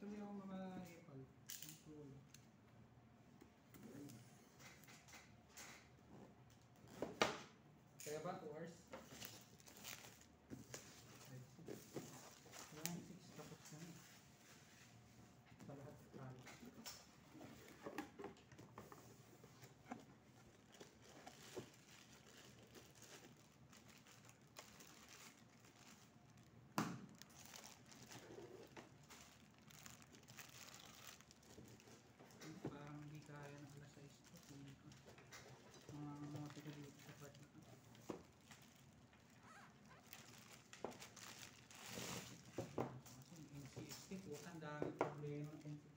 hindi ako maka-epal. Ang tulo. Kaya ba 2 hours? 6 tapos na eh. Sa lahat kala. Parang hindi kaya ng alas 6 ito. Mga tiga dito sa part na ito. Kasi yung NCST po, ang daming problema ng NCST.